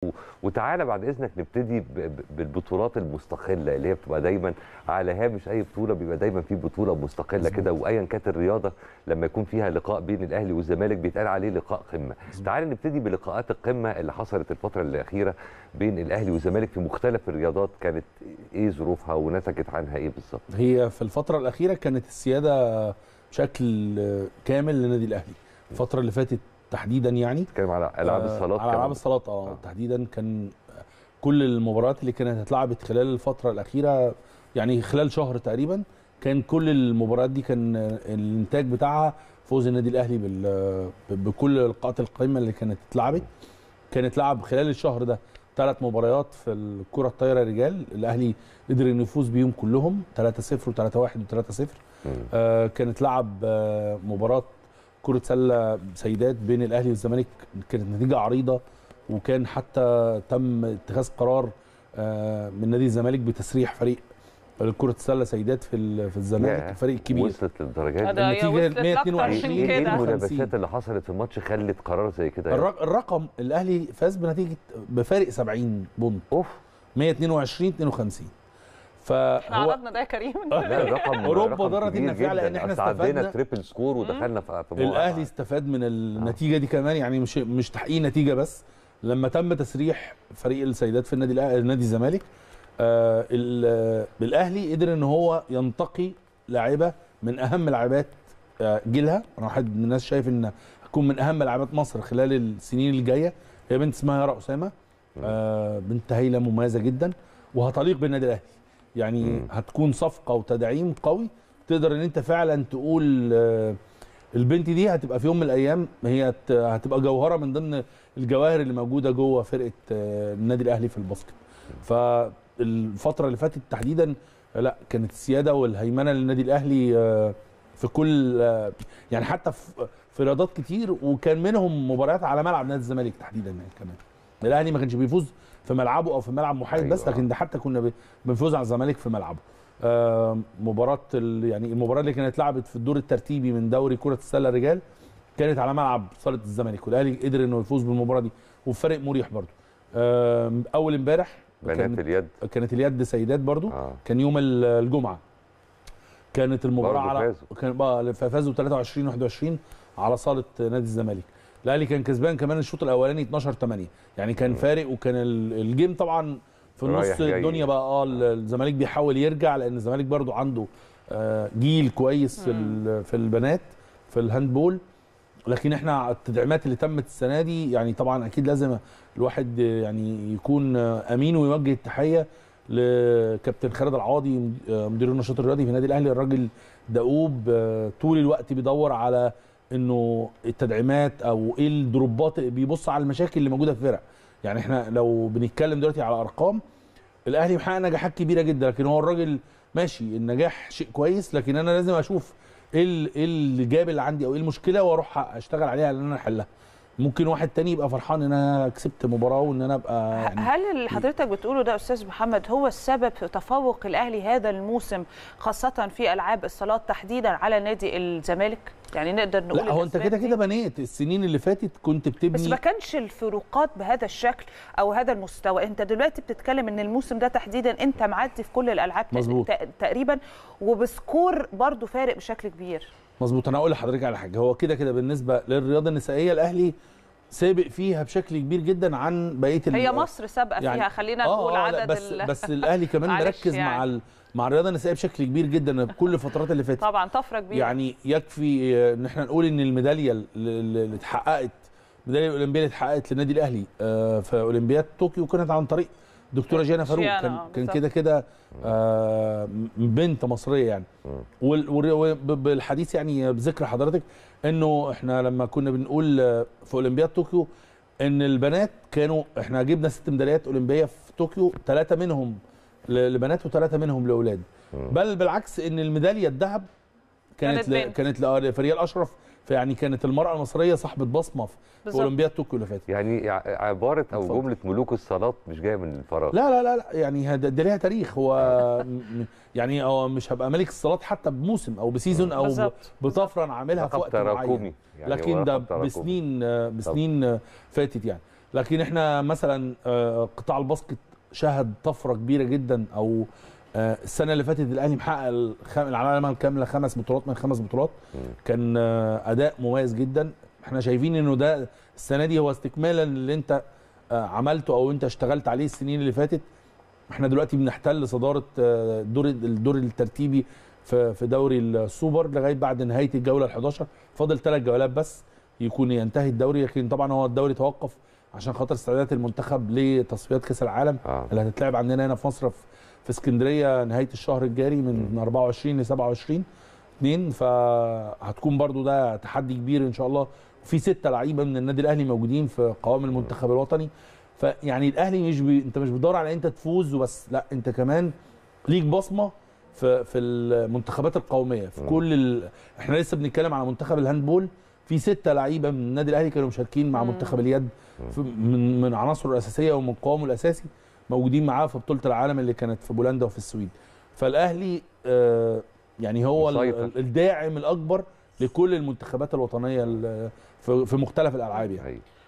وتعالى بعد اذنك نبتدي بالبطولات المستقله اللي هي بتبقى دايما على هامش اي بطوله، بيبقى دايما في بطوله مستقله كده، وايا كانت الرياضه لما يكون فيها لقاء بين الاهلي والزمالك بيتقال عليه لقاء قمه. تعالى نبتدي بلقاءات القمه اللي حصلت الفتره الاخيره بين الاهلي والزمالك في مختلف الرياضات، كانت ايه ظروفها ونتجت عنها ايه بالظبط؟ هي في الفتره الاخيره كانت السياده بشكل كامل للنادي الاهلي. الفتره اللي فاتت تحديدا يعني بتتكلم على العاب الصالات، على العاب الصالات تحديدا. كان كل المباريات اللي كانت اتلعبت خلال الفتره الاخيره يعني خلال شهر تقريبا، كان كل المباريات دي كان الانتاج بتاعها فوز النادي الاهلي بكل لقاءات القمه اللي كانت اتلعبت. كانت لعب خلال الشهر ده 3 مباريات في الكره الطايره رجال، الاهلي قدر انه يفوز بيهم كلهم 3-0 و3-1 و3-0. كانت لعب مباراه كرة سلة سيدات بين الأهلي والزمالك، كانت نتيجة عريضة، وكان حتى تم اتخاذ قرار من نادي الزمالك بتسريح فريق كرة السلة سيدات في الزمالك، الفريق الكبير. وصلت للدرجات دي؟ النتيجة 122. ايه المنافسات اللي حصلت في الماتش خلت قرار زي كده؟ الرقم الأهلي فاز بنتيجة بفارق 70 بونت. 122-52. احنا عرضنا ده يا كريم. لا الرقم اوروبا ضرت النفع لان احنا استفدنا تريبل سكور ودخلنا في الاهلي استفاد من النتيجه دي كمان، يعني مش تحقيق نتيجه بس. لما تم تسريح فريق السيدات في نادي الزمالك، الاهلي قدر ان هو ينتقي لاعيبه من اهم لاعبات جيلها. انا واحد من الناس شايف ان هتكون من اهم لاعبات مصر خلال السنين الجايه. هي بنت اسمها يارا اسامه، بنت هايله مميزه جدا وهتليق بالنادي الاهلي. يعني هتكون صفقه وتدعيم قوي، تقدر ان انت فعلا تقول البنت دي هتبقى في يوم من الايام هي هتبقى جوهره من ضمن الجواهر اللي موجوده جوه فرقه النادي الاهلي في الباسكت. فالفتره اللي فاتت تحديدا لا كانت السياده والهيمنه للنادي الاهلي في كل يعني حتى في رياضات كتير، وكان منهم مباريات على ملعب نادي الزمالك تحديدا. يعني كمان الاهلي ما كانش بيفوز في ملعبه او في ملعب محايد بس، لكن ده حتى كنا بنفوز على الزمالك في ملعبه. مباراه يعني المباراه اللي كانت اتلعبت في الدور الترتيبي من دوري كره السله رجال كانت على ملعب صاله الزمالك، والاهلي قدر انه يفوز بالمباراه دي وبفرق مريح برضو. اول امبارح بنات اليد، كانت اليد سيدات برضو. كان يوم الجمعه كانت المباراه على فازوا 23-21 على صاله نادي الزمالك. الاهلي كان كسبان كمان الشوط الاولاني 12-8، يعني كان فارق، وكان الجيم طبعا في النص الدنيا بقى. الزمالك بيحاول يرجع لان الزمالك برضو عنده جيل كويس في البنات في الهاندبول. لكن احنا التدعيمات اللي تمت السنه دي يعني طبعا اكيد لازم الواحد يعني يكون امين ويوجه التحيه لكابتن خالد العوضي مدير النشاط الرياضي في النادي الاهلي. الراجل دؤوب طول الوقت بيدور على انه التدعيمات او ايه الدروبات، بيبص على المشاكل اللي موجوده في الفرق. يعني احنا لو بنتكلم دلوقتي على ارقام، الاهلي محقق نجاحات كبيره جدا، لكن هو الراجل ماشي النجاح شيء كويس، لكن انا لازم اشوف ايه الجاب اللي عندي او ايه المشكله واروح اشتغل عليها ان انا احلها. ممكن واحد تاني يبقى فرحان ان انا كسبت مباراه وان انا ابقى يعني هل اللي حضرتك بتقوله ده استاذ محمد هو السبب في تفوق الاهلي هذا الموسم خاصه في العاب الصالات تحديدا على نادي الزمالك؟ يعني نقدر نقول لا هو انت كده بنيت السنين اللي فاتت كنت بتبني، بس ما كانش الفروقات بهذا الشكل او هذا المستوى. انت دلوقتي بتتكلم ان الموسم ده تحديدا انت معدي في كل الالعاب تقريبا وبسكور برضو فارق بشكل كبير. مظبوط. انا هقول لحضرتك على حاجه، هو كده بالنسبه للرياضه النسائيه الاهلي سابق فيها بشكل كبير جدا عن بقيه هي مصر سابقه يعني فيها، خلينا نقول عدد بس الاهلي كمان مركز يعني مع الرياضه النسائيه بشكل كبير جدا كل الفترات اللي فاتت. طبعا طفره كبيره. يعني يكفي ان احنا نقول ان الميداليه اللي اتحققت، الميداليه الاولمبيه اللي اتحققت للنادي الاهلي في اولمبياد طوكيو كانت عن طريق دكتوره جانا فاروق. كان كده بنت مصريه يعني. وبالحديث يعني بذكر حضرتك انه احنا لما كنا بنقول في اولمبياد طوكيو ان البنات كانوا احنا جبنا 6 ميداليات اولمبيه في طوكيو، 3 منهم لبنات و3 منهم لاولاد. بل بالعكس ان الميداليه الذهب كانت لفريال اشرف، فيعني كانت المراه المصريه صاحبه بصمه في اولمبياد طوكيو اللي فاتت. يعني عباره او جمله ملوك الصالات مش جايه من الفراغ. لا يعني ده ليها تاريخ. هو يعني هو مش هبقى ملك الصالات حتى بموسم او بسيزون او بطفره عاملها في وقت معين، يعني لكن ده بسنين فاتت يعني. لكن احنا مثلا قطاع الباسكت شهد طفره كبيره جدا، او السنه اللي فاتت الاهلي محقق العلامه الكامله 5 بطولات من 5 بطولات. كان اداء مميز جدا. احنا شايفين انه ده السنه دي هو استكمالا اللي انت عملته او انت اشتغلت عليه السنين اللي فاتت. احنا دلوقتي بنحتل صداره الدور الترتيبي في دوري السوبر لغايه بعد نهايه الجوله ال11. فاضل 3 جولات بس يكون ينتهي الدوري، لكن طبعا هو الدوري توقف عشان خاطر استعدادات المنتخب لتصفيات كاس العالم اللي هتتلعب عندنا هنا في مصر في اسكندريه نهايه الشهر الجاري من 24 ل 27/2. فهتكون برضو ده تحدي كبير ان شاء الله. في 6 لعيبه من النادي الاهلي موجودين في قوام المنتخب الوطني. فيعني الاهلي انت مش بتدور على انت تفوز وبس، لا انت كمان ليك بصمه في المنتخبات القوميه في كل احنا لسه بنتكلم على منتخب الهاندبول، في 6 لعيبه من النادي الاهلي كانوا مشاركين مع منتخب اليد من عناصره الاساسيه ومن قوامه الاساسي موجودين معاه في بطوله العالم اللي كانت في بولندا وفي السويد. فالاهلي يعني هو الداعم الاكبر لكل المنتخبات الوطنيه في مختلف الالعاب يعني.